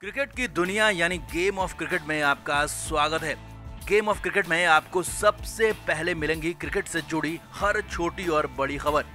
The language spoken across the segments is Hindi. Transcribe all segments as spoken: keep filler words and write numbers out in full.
क्रिकेट की दुनिया यानी गेम ऑफ क्रिकेट में आपका स्वागत है। गेम ऑफ क्रिकेट में आपको सबसे पहले मिलेंगी क्रिकेट से जुड़ी हर छोटी और बड़ी खबर।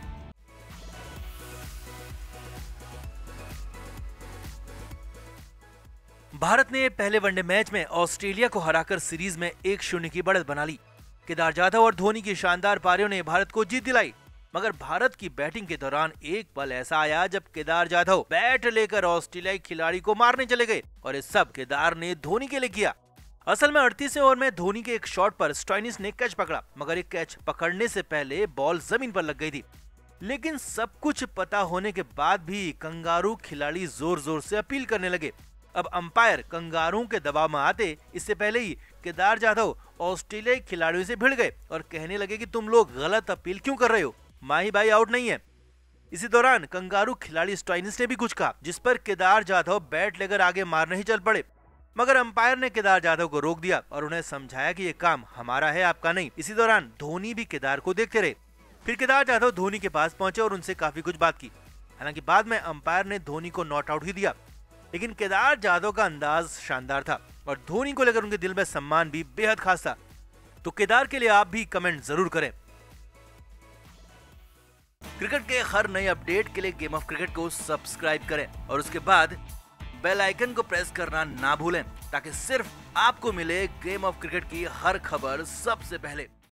भारत ने पहले वनडे मैच में ऑस्ट्रेलिया को हराकर सीरीज में एक शून्य की बढ़त बना ली। केदार जाधव और धोनी की शानदार पारियों ने भारत को जीत दिलाई, मगर भारत की बैटिंग के दौरान एक पल ऐसा आया जब केदार जाधव बैट लेकर ऑस्ट्रेलियाई खिलाड़ी को मारने चले गए और इस सब केदार ने धोनी के लिए किया। असल में अड़तीसवें ओवर में धोनी के एक शॉट पर स्टोइनिस ने कैच पकड़ा, मगर एक कैच पकड़ने से पहले बॉल जमीन पर लग गई थी। लेकिन सब कुछ पता होने के बाद भी कंगारू खिलाड़ी जोर जोर से अपील करने लगे। अब अंपायर कंगारू के दबाव में आते इससे पहले ही केदार जाधव ऑस्ट्रेलियाई खिलाड़ियों से भिड़ गए और कहने लगे कि तुम लोग गलत अपील क्यों कर रहे हो, माही भाई आउट नहीं है। इसी दौरान कंगारू खिलाड़ी स्टोइनिस ने भी कुछ कहा, जिस पर केदार जाधव बैट लेकर आगे मारने ही चल पड़े, मगर अंपायर ने केदार जाधव को रोक दिया और उन्हें समझाया कि ये काम हमारा है, आपका नहीं। इसी दौरान धोनी भी केदार को देखते रहे। फिर केदार जाधव धोनी के पास पहुंचे और उनसे काफी कुछ बात की। हालांकि बाद में अंपायर ने धोनी को नॉट आउट ही दिया, लेकिन केदार जाधव का अंदाज शानदार था और धोनी को लेकर उनके दिल में सम्मान भी बेहद खास था। तो केदार के लिए आप भी कमेंट जरूर करें। क्रिकेट के हर नए अपडेट के लिए गेम ऑफ क्रिकेट को सब्सक्राइब करें और उसके बाद बेल आइकन को प्रेस करना ना भूलें, ताकि सिर्फ आपको मिले गेम ऑफ क्रिकेट की हर खबर सबसे पहले।